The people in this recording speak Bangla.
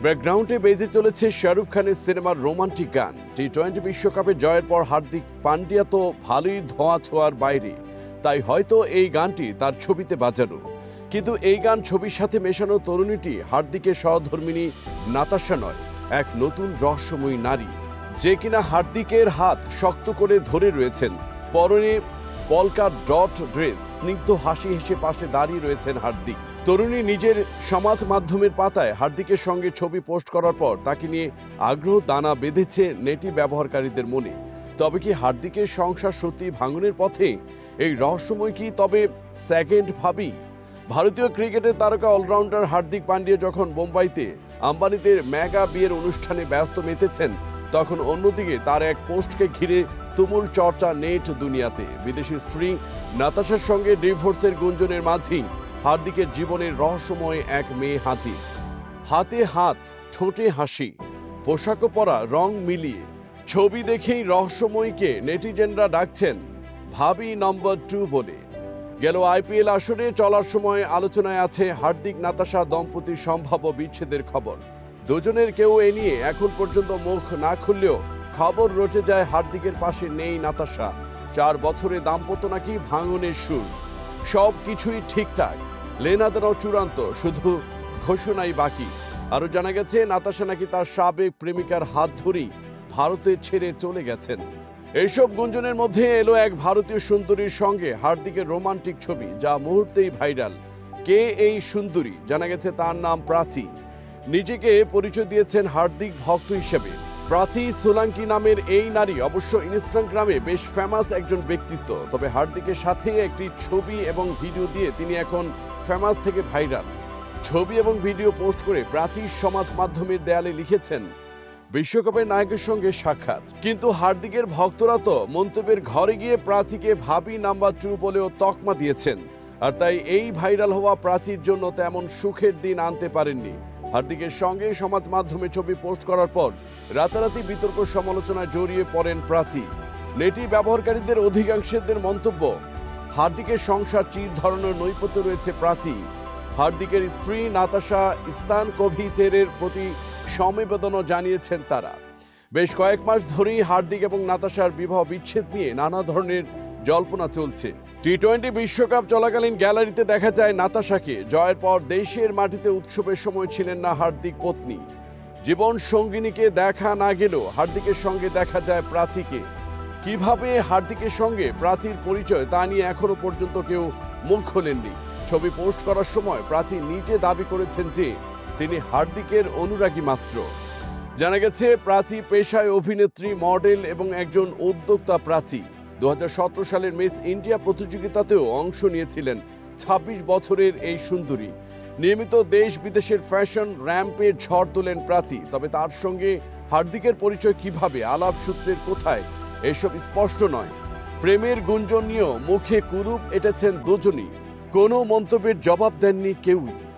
ব্যাকগ্রাউন্ডে বেজে চলেছে শাহরুখ খানের সিনেমার রোমান্টিক গান। টি-20 বিশ্বকাপে জয়ের পর হার্দিক পান্ডিয়া তো ভালোই ধোঁয়া ছোঁয়ার বাইরে, তাই হয়তো এই গানটি তার ছবিতে বাজানো। কিন্তু এই গান ছবির সাথে মেশানো তরুণীটি হার্দিকের সহধর্মিণী নাতাশা নয়, এক নতুন রহস্যময়ী নারী, যে কিনা হার্দিকের হাত শক্ত করে ধরে রয়েছেন। পরনে পলকা ডট ড্রেস, স্নিগ্ধ হাসি হেসে পাশে দাঁড়িয়ে রয়েছেন হার্দিক। তরুণী নিজের সমাজ মাধ্যমের পাতায় হার্দিকের সঙ্গে ছবি পোস্ট করার পর তাকে নিয়ে আগ্রহ দানা বেঁধেছে নেটি ব্যবহারকারীদের মনে। তবে কি হার্দিকের সংসার সত্যি ভাঙনের পথে? এই রহস্যময় কি তবে সেকেন্ড ভাবি? ভারতীয় ক্রিকেটের তারকা অলরাউন্ডার হার্দিক পান্ডিয়া যখন বোম্বাইতে আম্বানিদের মেগা বিয়ের অনুষ্ঠানে ব্যস্ত মেতেছেন, তখন অন্যদিকে তার এক পোস্টকে ঘিরে তুমুল চর্চা নেট দুনিয়াতে। বিদেশি স্ত্রী নাতাশার সঙ্গে ডিভোর্সের গুঞ্জনের মাঝেই হার্দিকের জীবনের রহস্যময় এক মেয়ে হাজির। হাতে হাত, ঠোঁটে হাসি, পোশাকও পরা রং মিলিয়ে। ছবি দেখেই রহস্যময়ীকে নেটিজেনরা ডাকছেন ভাবি নম্বর 2 বলে। গেল আইপিএল আসরে চলার সময় আলোচনায় আছে হার্দিক নাতাশা দম্পতির সম্ভাব্য বিচ্ছেদের খবর। দুজনের কেউ এ নিয়ে এখন পর্যন্ত মুখ না খুললেও খবর রটে যায় হার্দিকের পাশে নেই নাতাশা। 4 বছরে দাম্পত্য নাকি ভাঙনের সুর। সব কিছুই ঠিকঠাক, লেনাদেনাও চূড়ান্ত, শুধু ঘোষণাই বাকি। আরও জানা গেছে নাতাশা নাকি তার সাবেক প্রেমিকার হাত ধরেই ভারতে ছেড়ে চলে গেছেন। এইসব গুঞ্জনের মধ্যে এলো এক ভারতীয় সুন্দরীর সঙ্গে হার্দিকের রোমান্টিক ছবি, যা মুহূর্তেই ভাইরাল। কে এই সুন্দরী? জানা গেছে তার নাম প্রাচী। নিজেকে পরিচয় দিয়েছেন হার্দিক ভক্ত হিসেবে। প্রাচী সোলাঙ্কি নামের এই নারী অবশ্য ইনস্টাগ্রামে বেশ ফেমাস একজন ব্যক্তিত্ব। তবে হার্দিকের সাথে একটি ছবি এবং ভিডিও দিয়ে তিনি এখন ফেমাস থেকে ভাইরাল। ছবি এবং ভিডিও পোস্ট করে প্রাচী সমাজ মাধ্যমের দেয়ালে লিখেছেন, বিশ্বকাপের নায়কের সঙ্গে সাক্ষাৎ। কিন্তু হার্দিকের ভক্তরা তো মন্তব্যের ঘরে গিয়ে প্রাচীকে ভাবি নাম্বার 2 বলেও তকমা দিয়েছেন। আর তাই এই ভাইরাল হওয়া প্রাচীর জন্য তেমন সুখের দিন আনতে পারেননি। হার্দিকের সঙ্গে সমাজ মাধ্যমে ছবি পোস্ট করার পর রাতারাতি বিতর্ক সমালোচনায় জড়িয়ে পড়েন প্রাচী। নেটি ব্যবহারকারীদের অধিকাংশের মন্তব্য, হার্দিকের সংসার চির ধরনের নৈপথ্য রয়েছে প্রাচী। হার্দিকের স্ত্রী নাতাশা স্তানকোভিচের প্রতি সমবেদনা জানিয়েছেন তারা। বেশ কয়েক মাস ধরেই হার্দিক এবং নাতাশার বিবাহ বিচ্ছেদ নিয়ে নানা ধরনের জল্পনা চলছে। টি-20 বিশ্বকাপ চলাকালীন গ্যালারিতে দেখা যায় নাতাশাকে। জয়ের পর দেশের মাটিতে উৎসবের সময় ছিলেন না হার্দিক পত্নী। জীবন সঙ্গিনীকে দেখা না গেলেও হার্দিকের সঙ্গে দেখা যায় প্রাচীকে। কিভাবে হার্দিকের সঙ্গে প্রাচীর পরিচয় তা নিয়ে এখনো পর্যন্ত কেউ মুখ খোলেননি। ছবি পোস্ট করার সময় প্রাচী নিজে দাবি করেছেন যে তিনি হার্দিকের অনুরাগী মাত্র। জানা গেছে প্রাচী পেশায় অভিনেত্রী, মডেল এবং একজন উদ্যোক্তা। প্রাচী 2017 সালের মিস ইন্ডিয়া প্রতিযোগিতাতেও অংশ নিয়েছিলেন। 26 বছরের এই সুন্দরী নিয়মিত দেশ বিদেশের ফ্যাশন র্যাম্পে ঝড় তোলেন প্রাচী। তবে তার সঙ্গে হার্দিকের পরিচয় কিভাবে, আলাপ সূত্রের কোথায়, এসব স্পষ্ট নয়। প্রেমের গুঞ্জন নিয়েও মুখে কুরুপ এঁটেছেন দুজনই। কোনো মন্তব্যের জবাব দেননি কেউই।